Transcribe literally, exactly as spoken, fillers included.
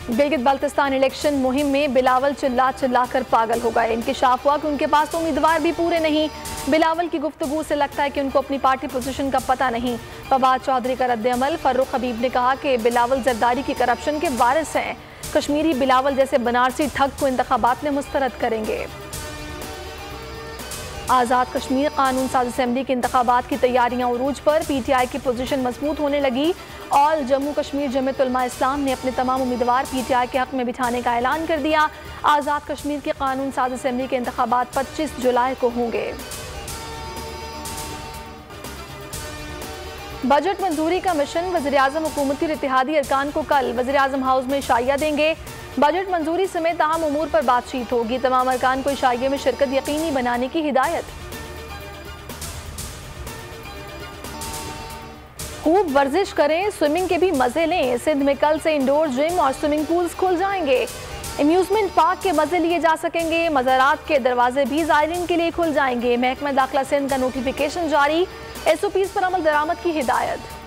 Gilgit Baltistan election मुहिम में बिलावल चिल्ला चिल्ला कर पागल हो गए। इंकशाफ हुआ कि उनके पास तो उम्मीदवार भी पूरे नहीं। बिलावल की गुफ्तगू से लगता है कि उनको अपनी पार्टी पोजीशन का पता नहीं। फवाद चौधरी का रद्द-ए-अमल। फर्रुख हबीब ने कहा कि बिलावल जरदारी की करप्शन के वारिस हैं। कश्मीरी बिलावल जैसे बनारसी ठग को इंतखाबात में मुस्तरद करेंगे। आज़ाद कश्मीर कानून साज असेंबली के इंतखाबात की तैयारियां उरूज पर। पी टी आई की पोजीशन मजबूत होने लगी। ऑल जम्मू कश्मीर जमीयत उलमा इस्लाम ने अपने तमाम उम्मीदवार पी टी आई के हक में बिठाने का ऐलान कर दिया। आज़ाद कश्मीर के कानून साज असेंबली के इंतखाबात पच्चीस जुलाई को होंगे। बजट मंजूरी का मिशन। वज़ीर-ए-आज़म हुकूमती और इत्तेहादी अरकान को कल वज़ीर-ए-आज़म हाउस में इशाइया देंगे। बजट मंजूरी समेत अहम उमूर पर बातचीत होगी। तमाम अरकान को इशाइये में शिरकत यकीनी बनाने की हिदायत। खूब वर्जिश करें, स्विमिंग के भी मजे लें। सिंध में कल से इंडोर जिम और स्विमिंग पूल्स खुल जाएंगे। अम्यूजमेंट पार्क के मजे लिए जा सकेंगे। मज़ारात के दरवाजे भी ज़ायरीन के लिए खुल जाएंगे। महकमा दाखिला सिंध का नोटिफिकेशन जारी। एस ओ पीज़ पर अमल दरामद की हिदायत।